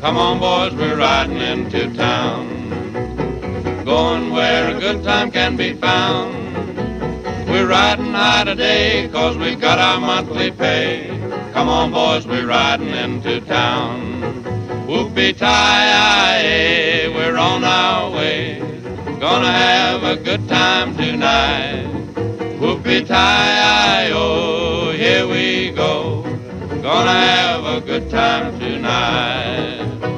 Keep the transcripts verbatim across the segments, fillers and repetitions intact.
Come on, boys, we're riding into town, going where a good time can be found. We're riding high today, cause we got our monthly pay. Come on, boys, we're riding into town. Whoopie-tie-yi, we're on our way, gonna have a good time tonight. Whoopie-tie-yi-oh, here we go, gonna have a good time tonight.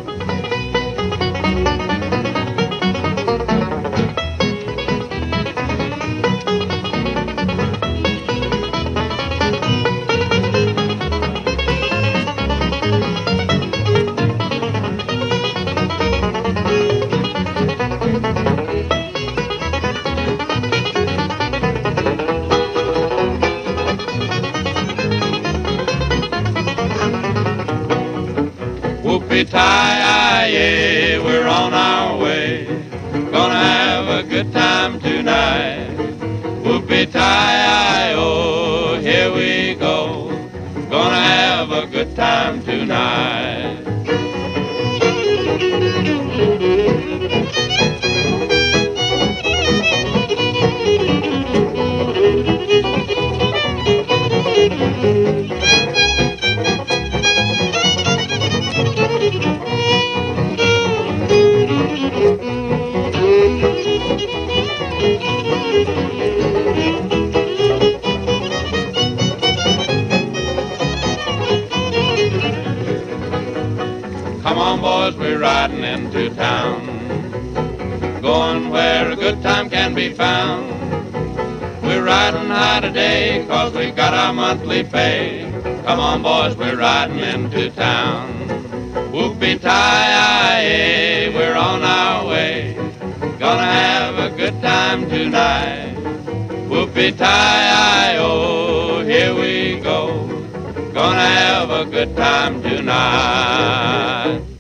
Whoopie-tie-yi, we're on our way, gonna have a good time tonight. Whoopie-tie-yi-oh, here we go, gonna have a good time tonight. Come on, boys, we're riding into town, going where a good time can be found. We're riding high today, cause we got our monthly pay. Come on, boys, we're riding into town. Whoopie-tie-yi, we're on our way, gonna have a good time tonight. Whoopie-tie-yi-oh, here we go, gonna have a good time tonight.